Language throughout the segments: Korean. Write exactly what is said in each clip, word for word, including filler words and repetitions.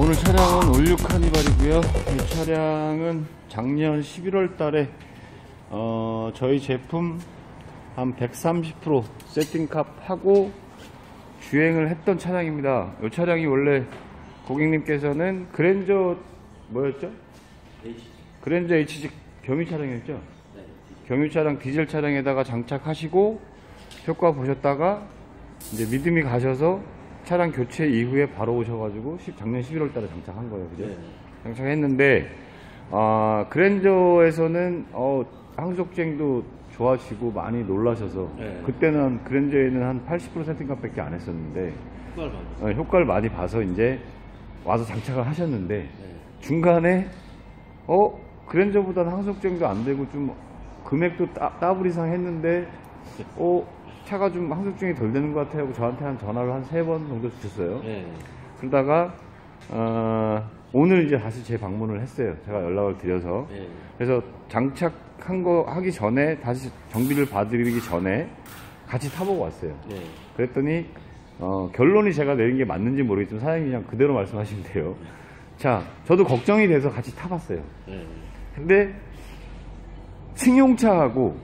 오늘 차량은 올류 카니발이고요. 이 차량은 작년 십일월 달에 어, 저희 제품 한 백삼십 퍼센트 세팅값 하고 주행을 했던 차량입니다. 이 차량이 원래 고객님께서는 그랜저 뭐였죠? 에이치지. 그랜저 에이치지 경유 차량이었죠? 네. 경유 차량 디젤 차량에다가 장착하시고 효과 보셨다가 이제 믿음이 가셔서 차량 교체 이후에 바로 오셔가지고 작년 십일월 달에 장착한 거예요, 그죠? 네. 장착했는데 아, 그랜저에서는 어, 항속주행도 좋아지고 많이 놀라셔서 네. 그때는 그랜저에는 한 팔십 퍼센트 세팅값밖에 안 했었는데 효과를, 어, 효과를 많이 봐서 이제 와서 장착을 하셨는데 네. 중간에 어 그랜저보다는 항속주행도 안 되고 좀 금액도 따, 더블 이상 했는데 어 차가 좀 항속주행이 덜 되는 것 같아요. 저한테 한 전화를 한 세 번 정도 주셨어요. 네. 그러다가 어, 오늘 이제 다시 제 방문을 했어요. 제가 연락을 드려서 네. 그래서 장착한 거 하기 전에 다시 정비를 봐드리기 전에 같이 타보고 왔어요. 네. 그랬더니 어, 결론이 제가 내린 게 맞는지 모르겠지만 사장님이 그냥 그대로 말씀하시면 돼요. 네. 자, 저도 걱정이 돼서 같이 타봤어요. 네. 근데 승용차하고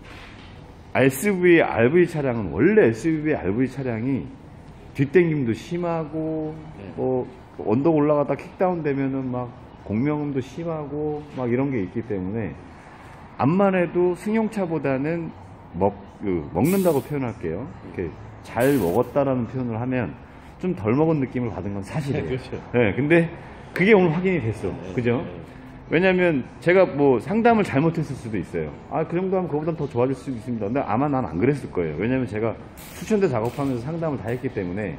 에스유브이, 알브이 차량은 원래 에스유브이, 알브이 차량이 뒷땡김도 심하고 네. 뭐 언덕 올라가다 킥다운 되면은 막 공명음도 심하고 막 이런 게 있기 때문에 암만 해도 승용차보다는 먹, 그, 먹는다고 표현할게요. 이렇게 잘 먹었다라는 표현을 하면 좀 덜 먹은 느낌을 받은 건 사실이에요. 그렇죠. 네, 근데 그게 오늘 확인이 됐어. 네, 그죠? 네. 왜냐면 제가 뭐 상담을 잘못했을 수도 있어요. 아, 그 정도 하면 그거보다 더 좋아질 수도 있습니다. 근데 아마 난 안 그랬을 거예요. 왜냐면 제가 수천대 작업하면서 상담을 다 했기 때문에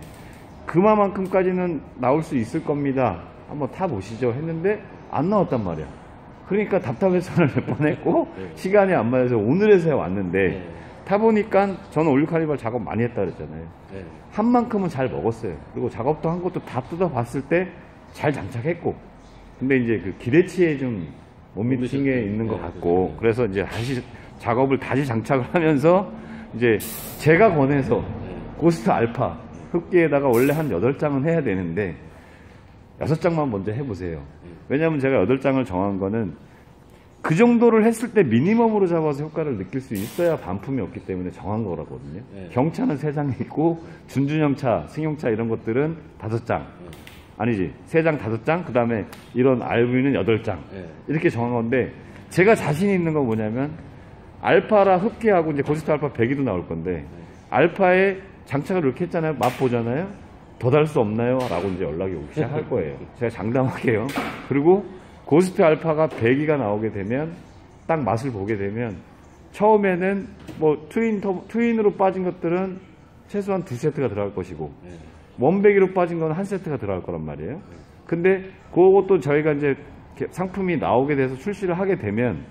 그만큼까지는 나올 수 있을 겁니다. 한번 타보시죠 했는데 안 나왔단 말이야. 그러니까 답답해서 전화를 몇 번 했고 네. 시간이 안 맞아서 오늘에서야 왔는데 네. 타보니까 저는 올류 카니발 작업 많이 했다 그랬잖아요. 네. 한 만큼은 잘 먹었어요. 그리고 작업도 한 것도 다 뜯어봤을 때 잘 장착했고 근데 이제 그 기대치에 좀 못 미팅에 있는 것 같고 그래서 이제 다시 작업을 다시 장착을 하면서 이제 제가 권해서 고스트 알파 흡기에다가 원래 한 여덟 장은 해야 되는데 여섯 장만 먼저 해보세요. 왜냐하면 제가 여덟 장을 정한 거는 그 정도를 했을 때 미니멈으로 잡아서 효과를 느낄 수 있어야 반품이 없기 때문에 정한 거라거든요. 네. 경차는 세 장 있고 준준형차, 승용차 이런 것들은 다섯 장. 네. 아니지, 세 장, 다섯 장, 그 다음에 이런 알브이는 여덟 장. 네. 이렇게 정한 건데 제가 자신 있는 건 뭐냐면 알파라 흡기하고 이제 고스트 알파 백이도 나올 건데 네. 알파에 장착을 이렇게 했잖아요. 맛 보잖아요. 더 달 수 없나요? 라고 이제 연락이 오기 시작할 거예요. 제가 장담할게요. 그리고 고스트 알파가 백이가 나오게 되면 딱 맛을 보게 되면 처음에는 뭐 트윈, 트윈으로 빠진 것들은 최소한 두 세트가 들어갈 것이고 네. 원배기로 빠진 건 한 세트가 들어갈 거란 말이에요. 근데 그것도 저희가 이제 상품이 나오게 돼서 출시를 하게 되면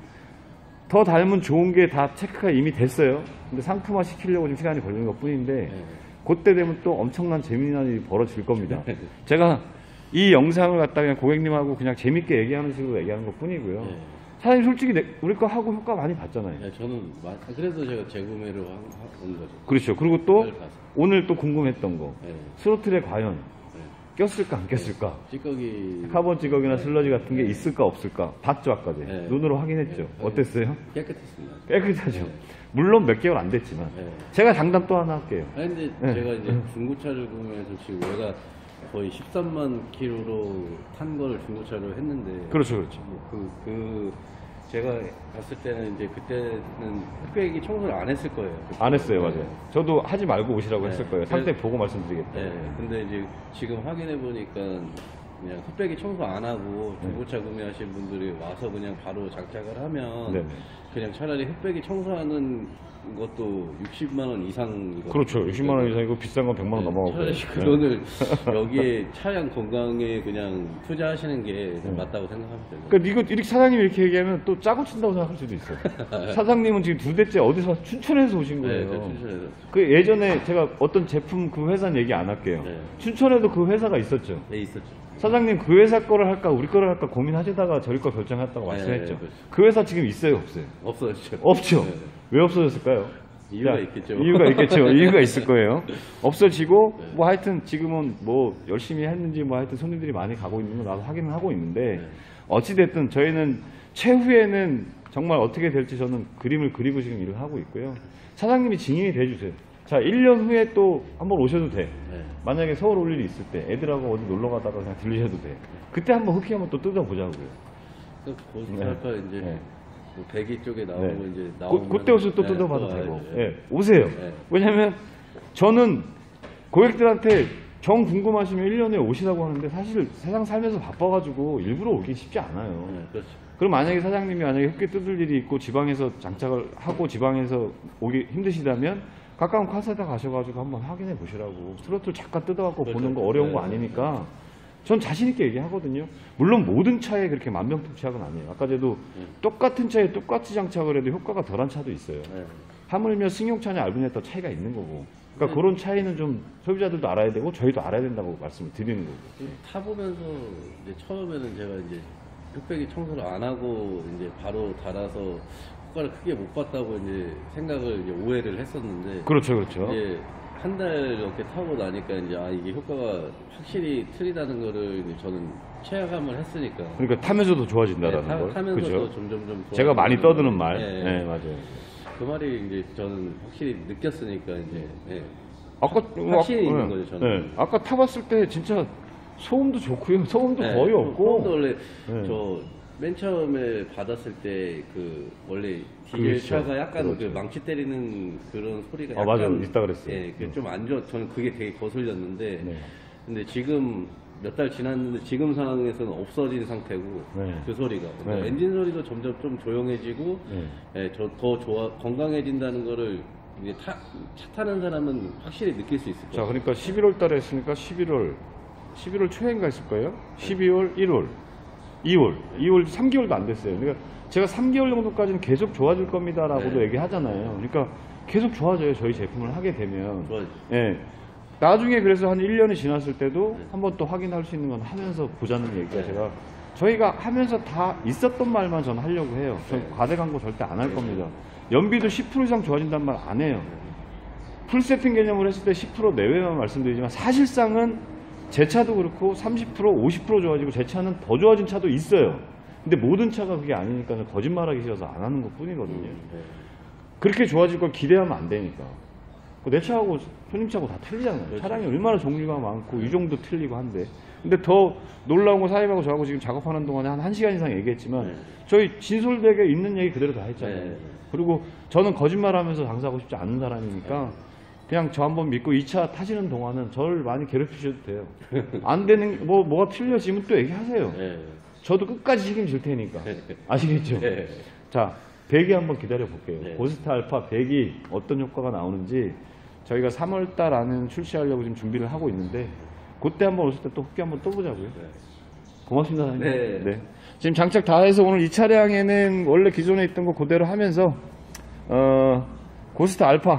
더 닮은 좋은 게 다 체크가 이미 됐어요. 근데 상품화 시키려고 좀 시간이 걸리는 것 뿐인데 네. 그때 되면 또 엄청난 재미난 일이 벌어질 겁니다. 제가 이 영상을 갖다 그냥 고객님하고 그냥 재밌게 얘기하는 식으로 얘기하는 것 뿐이고요. 네. 사장님 솔직히 내, 우리 거 하고 효과 많이 봤잖아요. 네, 저는 그래서 제가 재구매를 한 거죠. 그렇죠. 그리고 또 오늘 또 궁금했던 거 네. 스로틀에 과연 네. 꼈을까 안 꼈을까? 네. 찌꺼기 카본 찌꺼기나 슬러지 같은 게 있을까 없을까? 봤죠 아까지. 네. 눈으로 확인했죠. 네. 어땠어요? 깨끗했습니다. 깨끗하죠. 네. 물론 몇 개월 안 됐지만 네. 제가 장담 또 하나 할게요. 아니 근데 네. 제가 이제 중고차를 구매해서 지금 내가 거의 십삼만 킬로로 탄 걸 중고차로 했는데 그렇죠, 그렇죠. 그, 그 제가 봤을 때는 이제 그때는 흑백이 청소를 안 했을 거예요. 그때. 안 했어요, 맞아요. 저도 하지 말고 오시라고 네. 했을 거예요. 상태 보고 말씀드리겠다. 네. 근데 이제 지금 확인해 보니까 그냥 흑백이 청소 안 하고 중고차 네. 구매하신 분들이 와서 그냥 바로 장착을 하면 네. 그냥 차라리 흑백이 청소하는 것도 육십만 원 이상이거든요. 그렇죠. 육십만 원 이상이고 비싼 건 백만 원 네, 넘어가고. 차라리 그 돈을 여기에 차량 건강에 그냥 투자하시는 게 네. 맞다고 생각합니다. 그러니까 이거 이렇게 사장님이 이렇게 얘기하면 또 짜고 친다고 생각할 수도 있어요. 사장님은 지금 두 대째 어디서 춘천에서 오신 거예요. 네, 춘천에서. 그 예전에 제가 어떤 제품 그 회사는 얘기 안 할게요. 네. 춘천에도 그 회사가 있었죠. 네, 있었죠. 사장님 그 회사 거를 할까 우리 거를 할까 고민하시다가 저희 거 결정했다고 말씀했죠. 네, 네, 그 회사 지금 있어요 없어요? 없어졌죠. 없죠. 네, 네. 왜 없어졌을까요? 이유가 자, 있겠죠. 이유가 있겠죠. 이유가 있을 거예요. 없어지고 네. 뭐 하여튼 지금은 뭐 열심히 했는지 뭐 하여튼 손님들이 많이 가고 있는 거 나도 확인을 하고 있는데 네. 어찌 됐든 저희는 최후에는 정말 어떻게 될지 저는 그림을 그리고 지금 일을 하고 있고요. 사장님이 증인이 돼 주세요. 자, 일 년 후에 또 한번 오셔도 돼. 네. 만약에 서울 올 일이 있을 때 애들하고 어디 놀러 가다가 그냥 들리셔도 돼. 그때 한번 흑기 한번 또 뜯어보자고요. 그 고스트 네. 알파 이제 네. 뭐 백이 쪽에 나오고 네. 이제 그, 나오면 그때 오셔서 또 네, 뜯어봐도 또 되고. 와야죠. 예, 오세요. 네. 왜냐면 저는 고객들한테 정 궁금하시면 일 년에 오시라고 하는데 사실 세상 살면서 바빠가지고 일부러 오기 쉽지 않아요. 네, 그렇죠. 그럼 만약에 사장님이 만약에 흑기 뜯을 일이 있고 지방에서 장착을 하고 지방에서 오기 힘드시다면 가까운 카세다 가셔가지고 한번 확인해 보시라고. 트로트를 잠깐 뜯어갖고 그렇죠. 보는 거 어려운 거 네. 아니니까 전 자신 있게 얘기하거든요. 물론 모든 차에 그렇게 만병통치약은 아니에요. 아까 전에도 네. 똑같은 차에 똑같이 장착을 해도 효과가 덜한 차도 있어요. 네. 하물며 승용차냐 알고냐에 따라 차이가 있는 거고. 그러니까 네. 그런 차이는 좀 소비자들도 알아야 되고 저희도 알아야 된다고 말씀을 드리는 거고. 타보면서 이제 처음에는 제가 이제 흑백이 청소를 안 하고 이제 바로 달아서 효과를 크게 못 봤다고 이제 생각을 이제 오해를 했었는데 그렇죠, 그렇죠. 이제 한 달 이렇게 타고 나니까 이제 아 이게 효과가 확실히 틀리다는 거를 이제 저는 체감을 했으니까. 그러니까 타면서도 좋아진다라는 네, 타, 걸. 타면서도 그죠? 점점 좀 제가 많이 좋아지는 떠드는 거. 말. 네, 네, 맞아요. 그 말이 이제 저는 확실히 느꼈으니까 이제 네. 아까 확실히 아, 있는 네. 거죠, 저는. 네. 아까 타봤을 때 진짜 소음도 좋고요. 소음도 네, 거의 소- 없고. 소음도 원래 네. 저 맨 처음에 받았을 때 그 원래 디젤 그렇죠. 차가 약간 그렇죠. 그 망치 때리는 그런 소리가 아, 약간 맞아요. 있다 그랬어요. 예, 네. 좀 안 좋아. 저는 그게 되게 거슬렸는데 네. 근데 지금 몇 달 지났는데 지금 상황에서는 없어진 상태고 네. 그 소리가 그러니까 네. 엔진 소리도 점점 좀 조용해지고 네. 예, 저 더 좋아 건강해진다는 거를 이제 타, 차 타는 사람은 확실히 느낄 수 있을 자, 거예요. 그러니까 십일월 달에 했으니까 십일월, 십일월 초인가 했을 거예요. 십이월, 일월, 이월, 이월 삼 개월도 안 됐어요. 그러니까 제가 삼 개월 정도까지는 계속 좋아질 겁니다라고도 네. 얘기하잖아요. 그러니까 계속 좋아져요. 저희 제품을 하게 되면. 좋아요. 예. 나중에 그래서 한 일 년이 지났을 때도 네. 한번 또 확인할 수 있는 건 하면서 보자는 얘기가 네. 제가 저희가 하면서 다 있었던 말만 저는 하려고 해요. 저 네. 과대 광고 절대 안 할 네. 겁니다. 연비도 십 퍼센트 이상 좋아진단 말 안 해요. 풀세팅 개념으로 했을 때 십 퍼센트 내외만 말씀드리지만 사실상은 제 차도 그렇고 삼십 퍼센트, 오십 퍼센트 좋아지고 제 차는 더 좋아진 차도 있어요. 근데 모든 차가 그게 아니니까 거짓말하기 싫어서 안 하는 것 뿐이거든요. 네. 그렇게 좋아질 걸 기대하면 안 되니까. 내 차하고 손님 차하고 다 틀리잖아요. 그렇죠. 차량이 얼마나 종류가 많고 유종도 틀리고 한데. 근데 더 놀라운 건 사장님하고 저하고 지금 작업하는 동안에 한 1시간 이상 얘기했지만 네. 저희 진솔되게 있는 얘기 그대로 다 했잖아요. 네. 그리고 저는 거짓말하면서 장사하고 싶지 않은 사람이니까 그냥 저 한번 믿고 이 차 타시는 동안은 저를 많이 괴롭히셔도 돼요. 안 되는 뭐 뭐가 틀려지면 또 얘기하세요. 네. 저도 끝까지 책임질 테니까. 아시겠죠? 네. 자, 백이 한번 기다려 볼게요. 네. 고스트 알파 백이 어떤 효과가 나오는지 저희가 삼월 달 안에 출시하려고 지금 준비를 하고 있는데 그때 한번 오실 때 또 흑기 한번 또 보자고요. 고맙습니다, 사장님. 네. 지금 장착 다 해서 오늘 이 차량에는 원래 기존에 있던 거 그대로 하면서 어, 고스트 알파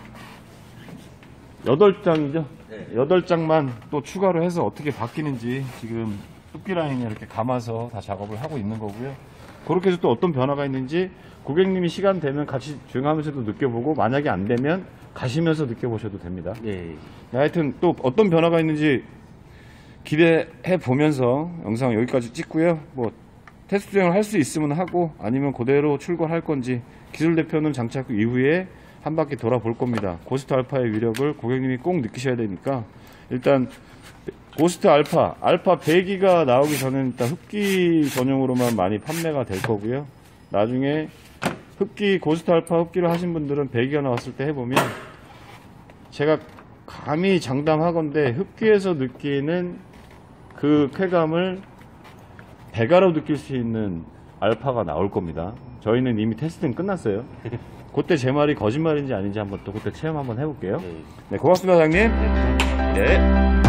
여덟 장이죠? 네. 여덟 장만 또 추가로 해서 어떻게 바뀌는지 지금 뚝기 라인에 이렇게 감아서 다 작업을 하고 있는 거고요. 그렇게 해서 또 어떤 변화가 있는지 고객님이 시간 되면 같이 주행하면서도 느껴보고 만약에 안 되면 가시면서 느껴보셔도 됩니다. 네. 하여튼 또 어떤 변화가 있는지 기대해 보면서 영상 여기까지 찍고요. 뭐 테스트 주행을 할 수 있으면 하고 아니면 그대로 출고할 건지 기술 대표는 장착 이후에 한 바퀴 돌아볼 겁니다. 고스트 알파의 위력을 고객님이 꼭 느끼셔야 되니까 일단 고스트 알파, 알파 백이가 나오기 전에는 일단 흡기 전용으로만 많이 판매가 될 거고요. 나중에 흡기, 고스트 알파 흡기를 하신 분들은 백이가 나왔을 때 해보면 제가 감히 장담하건대 흡기에서 느끼는 그 쾌감을 배가로 느낄 수 있는 알파가 나올 겁니다. 저희는 이미 테스트는 끝났어요. 그때 제 말이 거짓말인지 아닌지 한번 또 그때 체험 한번 해볼게요. 네, 고맙습니다, 사장님. 네.